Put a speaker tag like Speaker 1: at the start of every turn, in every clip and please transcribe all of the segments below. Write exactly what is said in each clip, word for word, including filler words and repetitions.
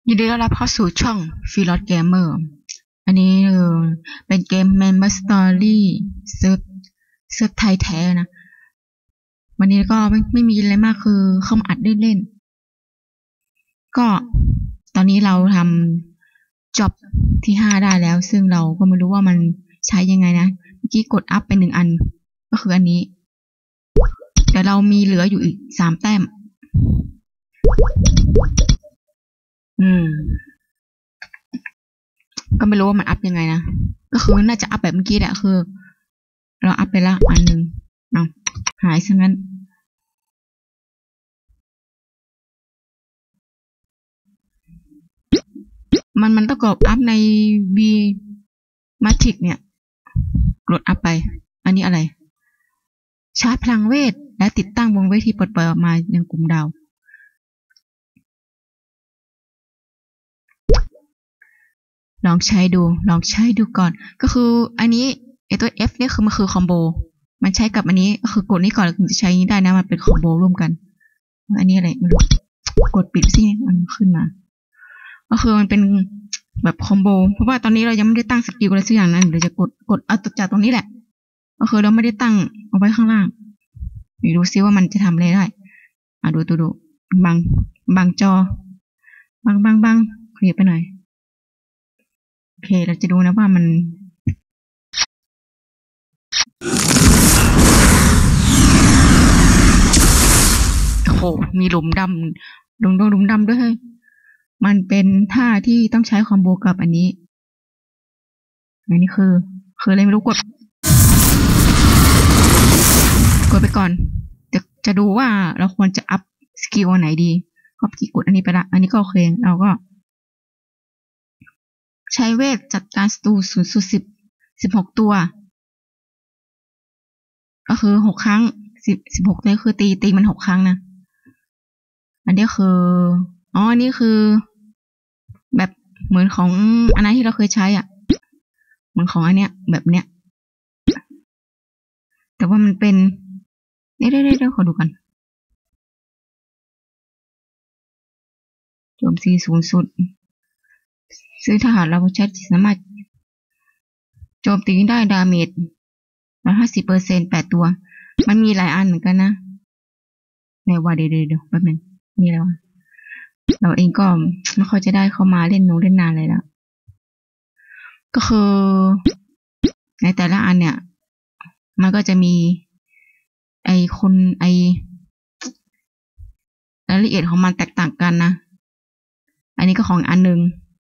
Speaker 1: ยินดีต้อนรับเข้าสู่ช่องฟีลอ เกมเมอร์อันนี้เออเป็นเกม Member Story เซิร์ฟเซิร์ฟไทยแท้นะ วันนี้ก็ไม่ไม่มีอะไรมากคือเข้ามาอัดเล่นๆก็ตอนนี้เราทำจ็อบที่ห้าได้แล้ว ซึ่งเราก็ไม่รู้ว่ามันใช้ยังไงนะ เมื่อกี้กดอัพไปหนึ่งอัน ก็คืออันนี้ แต่เรามีเหลืออยู่อีกสามแต้ม อืม ก็ไม่รู้ว่ามันอัพยังไงนะ ก็คือน่าจะอัพแบบเมื่อกี้แหละคือ เราอัพไปละอันหนึ่งเอาหายซะงั้น มันมันต้องกดอัพใน V Matrix เนี่ยกดอัพไป อันนี้อะไร ชาร์จพลังเวท และติดตั้งบนเวทีปลดปล่อยออกมายังกลุ่มดาว ลองใช้ดู ลองใช้ดูก่อน ก็คืออันนี้ไอตัว F เนี่ยคือมันคือคอมโบ มันใช้กับอันนี้ก็คือกดนี้ก่อนถึงจะใช้นี้ได้นะ มันเป็นคอมโบร่วมกัน อันนี้อะไรไม่รู้ กดปิดสิมันขึ้นมา ก็คือมันเป็นแบบคอมโบ เพราะว่าตอนนี้เรายังไม่ได้ตั้งสกิลอะไรสักอย่างนั้นเดี๋ยวจะกดกดเอาจากตรงนี้แหละ ก็คือเราไม่ได้ตั้งเอาไว้ข้างล่างไปดูซิว่ามันจะทำอะไรได้อ่ะดูดูดูบังบังจอ บังบังบังขยับไปหน่อย โอเค เราจะดูนะว่ามันโอ้โหมีหลุมดำหลุมดงหลุมดำด้วยเฮ้ยมันเป็นท่าที่ต้องใช้คอมโบกับอันนี้ อันนี้คือ คืออะไรไม่รู้กด กดไปก่อน จะจะดูว่าเราควรจะอัพสกิลอันไหนดีก็ที่กดอันนี้ไปละ อันนี้ก็โอเค เราก็ ใช้เวทจัดการศัตรูศูนย์สุดสิบ สิบหกตัว ก็คือหกครั้ง สิบ สิบหกเนี่ยคือตีตีมันหกครั้งนะ อันนี้คือ อ๋อ อันนี้คือ แบบเหมือนของอันนั้นที่เราเคยใช้อ่ะ เหมือนของอันเนี้ย แบบเนี้ย แต่ว่ามันเป็นเดี๋ยวเดี๋ยวเดี๋ยวขอดูกันโจมตีสูงสุด ซึ่งถ้าหากเราใช้สามารถโจมตีได้ดาเมจร้อยห้าสิบเปอร์เซ็นต์แปดตัว มันมีหลายอันเหมือนกันนะในว่าเดี๋ยวเดี๋ยวแป๊บนึงมีอะไรวะเราเองก็ไม่ค่อยจะได้เข้ามาเล่นนูเล่นนานเลยแล้วก็คือในแต่ละอันเนี่ย มันก็จะมี ไอคนไอรายละเอียดของมันแตกต่างกันนะ อันนี้ก็ของอันหนึ่ง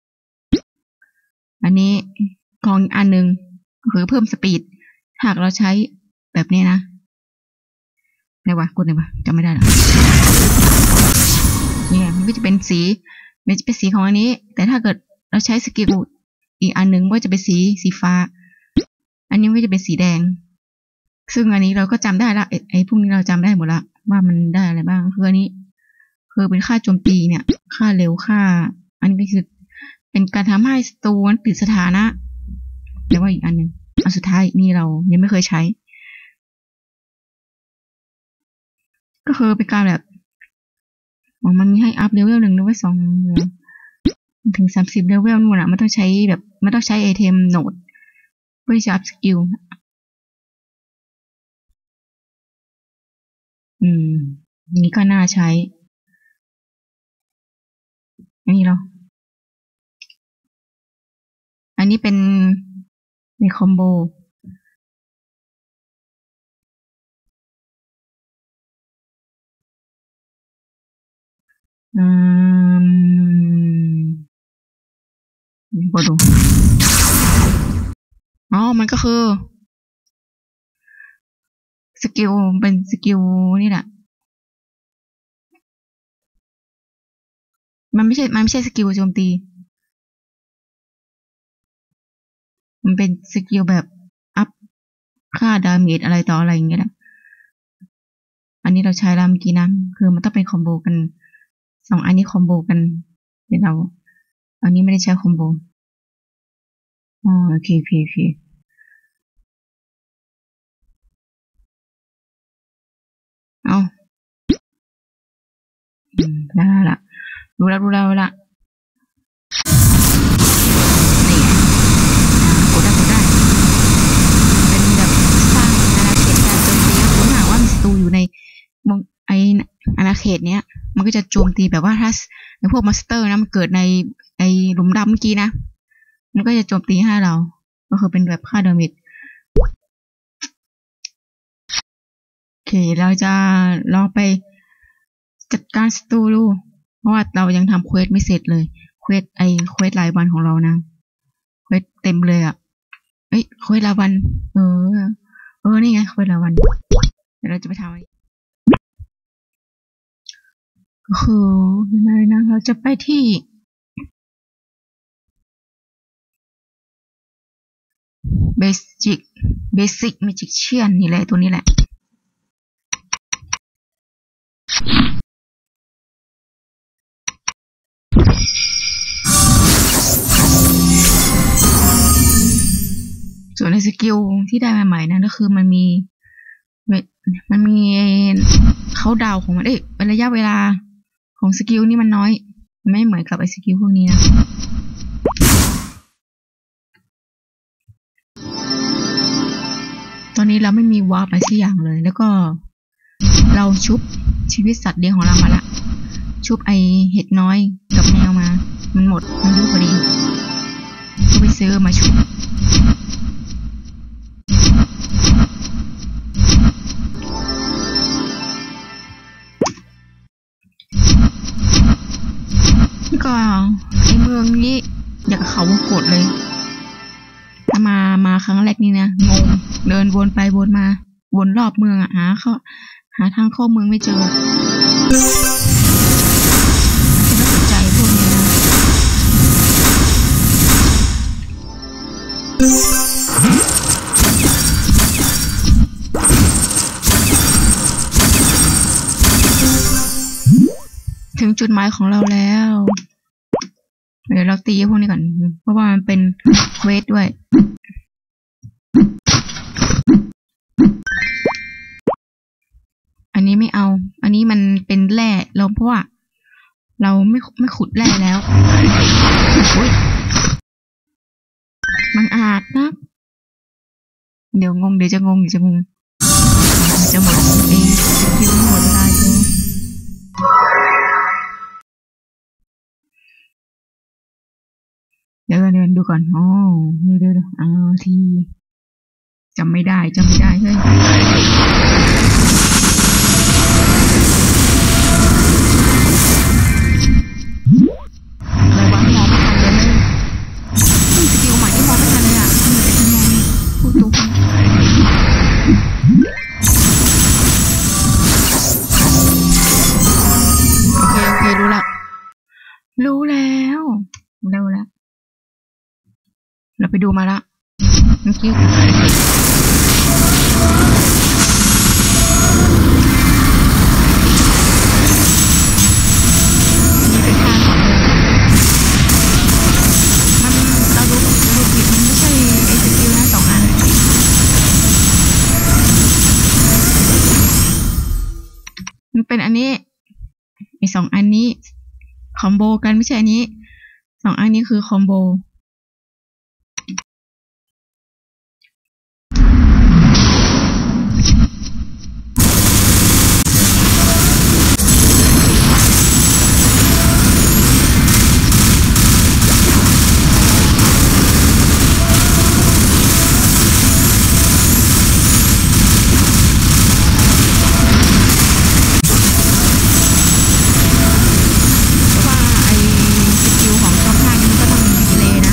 Speaker 1: อันนี้ของอันหนึ่งคือเพิ่มสปีด หากเราใช้แบบนี้นะไหนวะกดไหนวะจำไม่ได้แล้วเนี่ยมันก็จะเป็นสีมันจะเป็นสีของอันนี้ แต่ถ้าเกิดเราใช้สกิลอีกอันหนึ่งก็จะเป็นสีสีฟ้า อันนี้ก็จะเป็นสีแดง ซึ่งอันนี้เราก็จำได้ละไอ้ไอ้พวกนี้เราจำได้หมดละว่ามันได้อะไรบ้างคืออันนี้ คือเป็นค่าโจมตีเนี่ย ค่าเร็วค่า อันนี้ก็คือเป็นการทำให้ศัตรูนั้นติดสถานะแล้วว่าอีกอันหนึ่งอันสุดท้ายนี่เรายังไม่เคยใช้ ก็คือเป็นการแบบมันมีให้อัพเลเวลหนึ่งเลเวลสองถึงสามสิบเลเวลนู่นอ่ะมันต้องใช้แบบมันต้องใช้ไอเทมโหนดเพื่อจะอัพสกิลอืมนี่ก็น่าใช้อันนี้เราอันนี้เป็นในคอมโบอืมบอดูอ๋อมันก็คือสกิลเป็นสกิลนี่แหละมันไม่ใช่มันไม่ใช่สกิลโจมตีมันเป็นสกิลแบบอัพค่าดาเมจอะไรต่ออะไรอย่างเงี้ยนะอันนี้เราใช้แล้วเมื่อกี้นะคือมันต้องเป็นคอมโบกันสองอันนี้คอมโบกันเดี๋ยวเราอันนี้ไม่ได้ใช้คอมโบอ๋อโอเคโอเคโอเคเอาอืมได้ละรู้แล้วรู้แล้วรู้ละอาณาเขตเนี้ยมันก็จะโจมตีแบบว่าถ้าในพวกมอนสเตอร์นะมันเกิดในไอหลุมดำเมื่อกี้นะมันก็จะโจมตีให้เราก็คือเป็นแบบค่าดาเมจโอเคเราจะลองไปจัดการศัตรูดูเพราะว่าเรายังทำเควสไม่เสร็จเลยเควสไอเควสรายวันของเรานะเควสเต็มเลยอ่ะเอ้ยเควสรายวันเออเออนี่ไงเควสรายวันเดี๋ยวเราจะไปทำอะไรก็คือยังไงนะเราจะไปที่เบสิกเบสิกแมจิกเชียนนี่แหละตัวนี้แหละส่วนในสกิลที่ได้มาใหม่นั้นก็คือมันมีมันมีเขาดาวของมันเอ๊ะระยะเวลาของสกิลนี่มันน้อยไม่เหมือนกับไอสกิลพวกนี้นะตอนนี้เราไม่มีวาร์ปอะไรสักอย่างเลยแล้วก็เราชุบชีวิตสัตว์เลี้ยงของเรามาละชุบไอเห็ดน้อยกับแมวมามันหมดมันยุบพอดีก็ไปซื้อมาชุบนี่ก็ไอเมืองนี้อยากเขาวงกฏเลยถ้ามามาครั้งแรกนี่นะงงเดินวนไปวนมาวนรอบเมืองอะหาเขาหาทางเข้าเมืองไม่เจอไม่สนใจพวกนี้นะถึงจุดหมายของเราแล้วเดี๋ยวเราตีพวกนี้ก่อนเพราะว่ามันเป็นเควสด้วยอันนี้ไม่เอาอันนี้มันเป็นแร่เราเพราะว่าเราไม่ไม่ขุดแร่แล้วมันอาจนะเดี๋ยวงงเดี๋ยวจะงงเดี๋ยวจะงงจะหมดเองจะคิวหมดได้เลยเดี๋ยวเดินดูก่อนอ๋อเดี๋ยวเดี๋ยวเอาทีจำไม่ได้จำไม่ได้เฮ้ยอะไรวะมองไม่ทันเลยนี่สกิลใหม่ที่มองไม่ทันเลยอ่ะมันเป็นยังไงพูดตุ๊กโอเคโอเครู้ละรู้แล้วรู้แล้วเราไปดูมาละเมื่อกี้นี่เป็นทางของมันเราดูดูผิดมันไม่ใช่ไอสกิลนะสองอันมันเป็นอันนี้ไอสองอันนี้คอมโบกันไม่ใช่อันนี้สองอันนี้คือคอมโบเพราะว่าไอสกิลของช่องทางนี้มันก็ต้องดีเลยนะ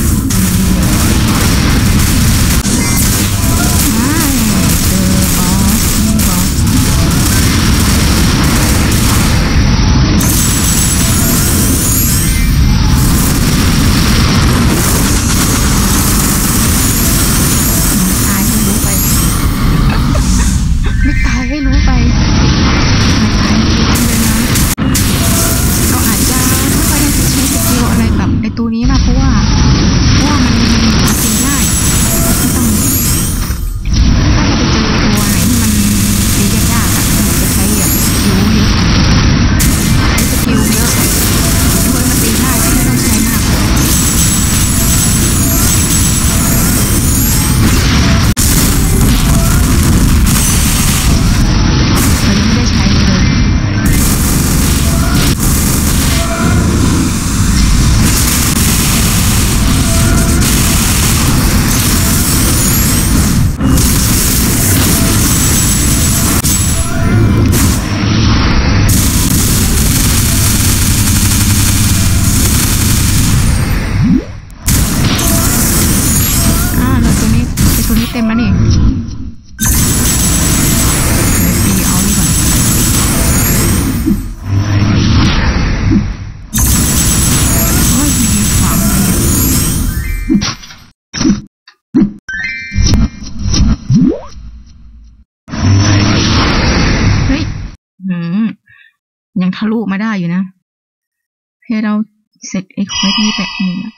Speaker 1: ะลุมาได้อยู่นะให้เราเสร็จไอ้เควสนี้แปะหนึ่ง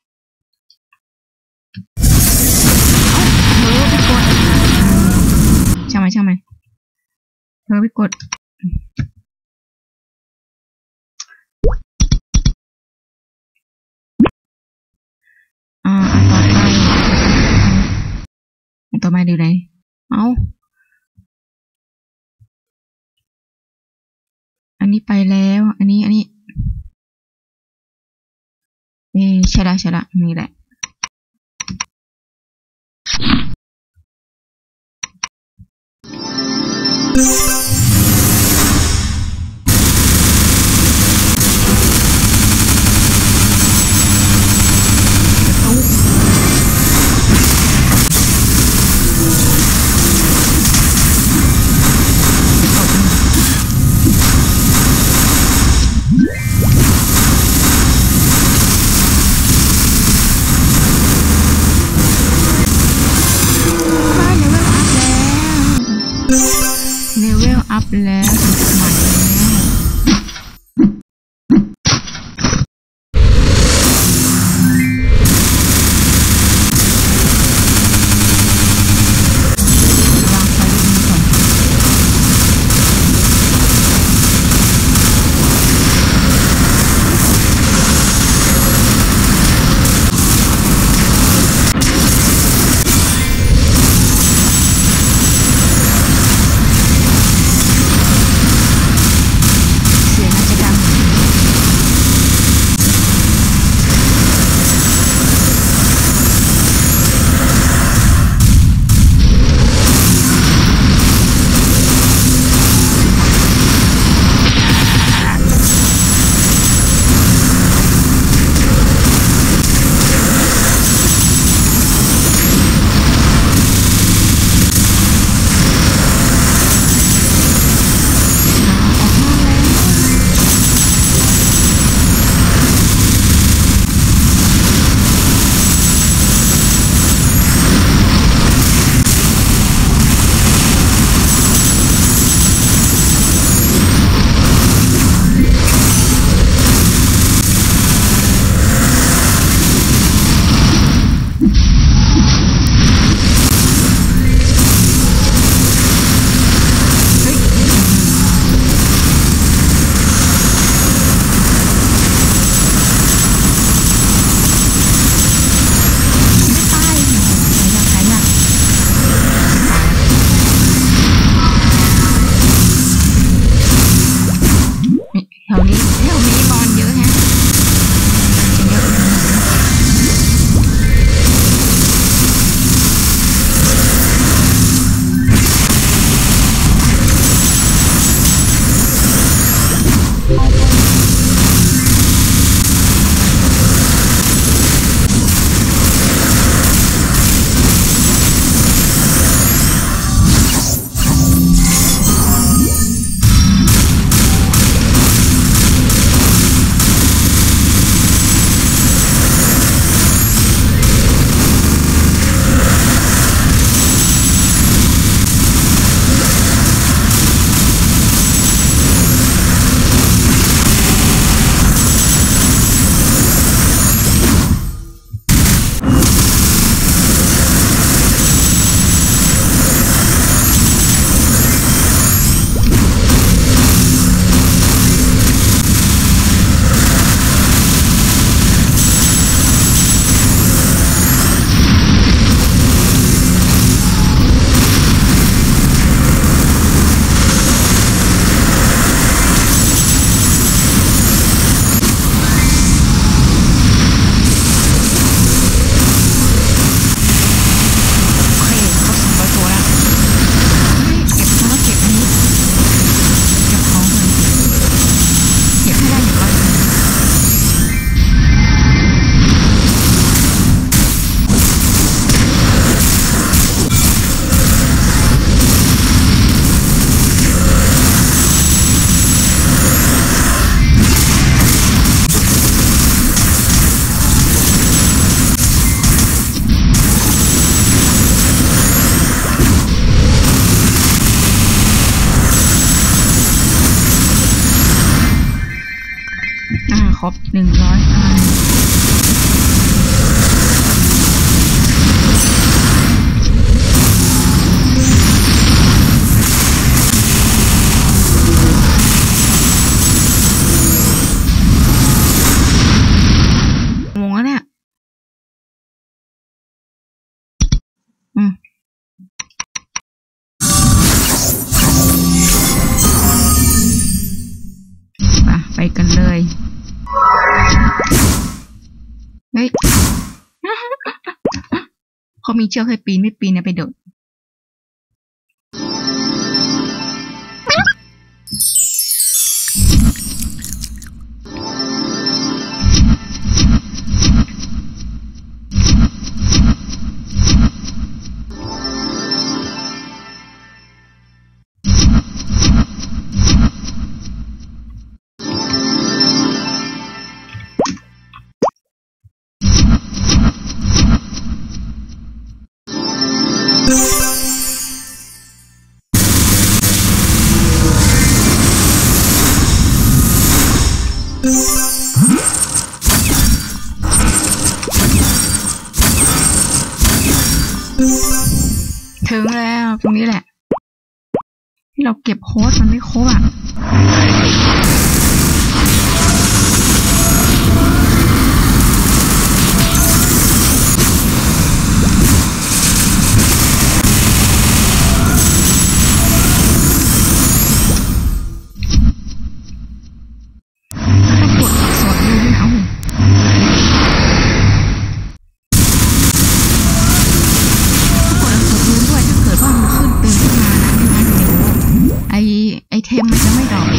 Speaker 1: เอ้าเธอไปกดใช่ไหมใช่ไหมเธอไปกดอ่าต่อไปต่อไปดูไหนเอ้าอันนี้ไปแล้วอันนี้อันนี้เออใช่ละใช่ละนี่แหละอัพแล้วใหม่อ่าครบหนึ่งร้อยอันงงแล้วเนี่ยอืมไปกันเลยเฮ้ย เขามีเชือกให้ปีนไม่ปีนนะไปโดดถึงแล้วตรงนี้แหละที่เราเก็บโค้ดมันไม่ครบอ่ะไอเทมมันจะไม่ดรอป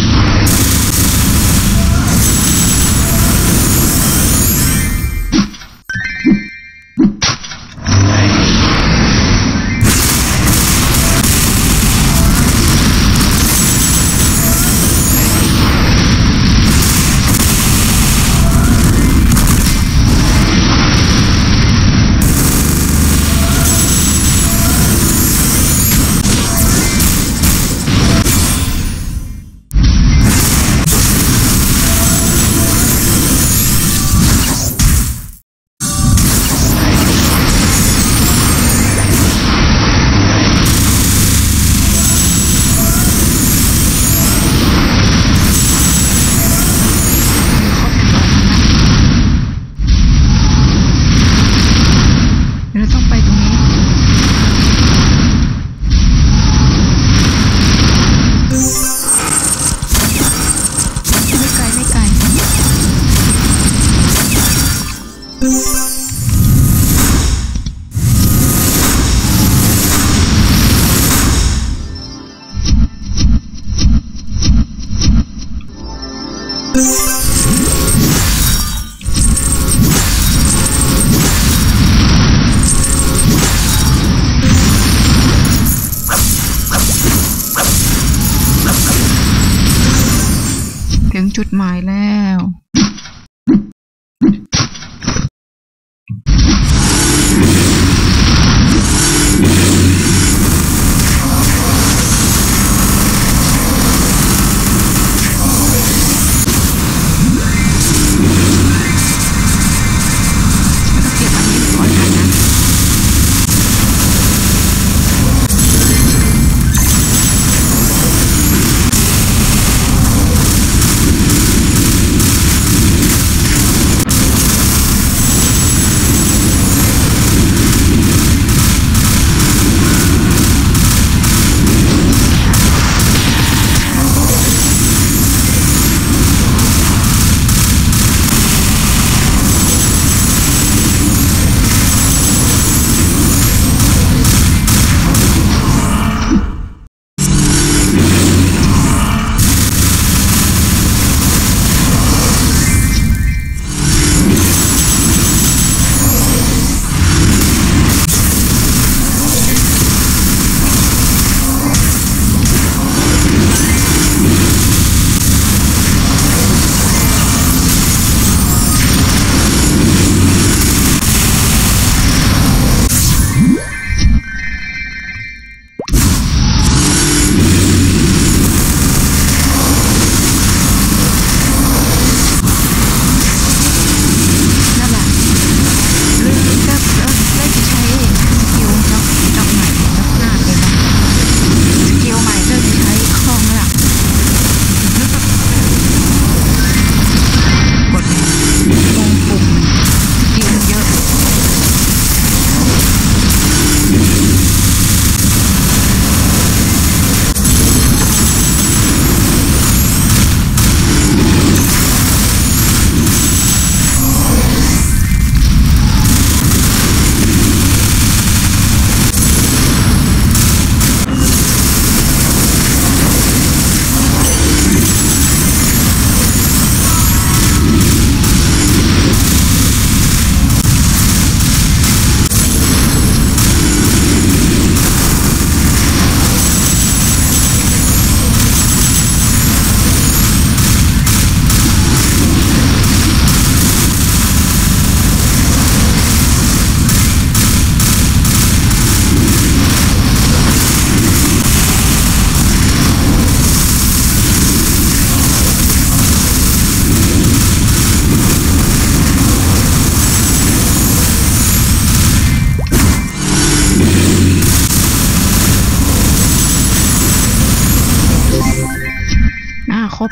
Speaker 1: ถึงจุดหมายแล้ว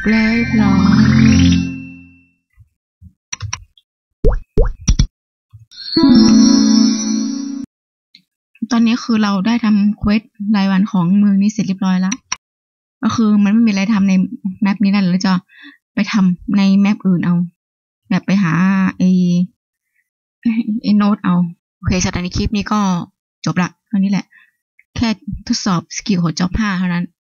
Speaker 1: แล้วเรียบร้อยตอนนี้คือเราได้ทำเควสรายวันของเมืองนี้เสร็จเรียบร้อยแล้วก็คือมันไม่มีอะไรทำในแมปนี้นั่นเราจะไปทำในแมปอื่นเอาแบบไปหาไอไอโน้ตเอาโอเคสำหรับในคลิปนี้ก็จบละเท่านี้แหละแค่ทดสอบสกิลของจ็อบห้าเท่านั้น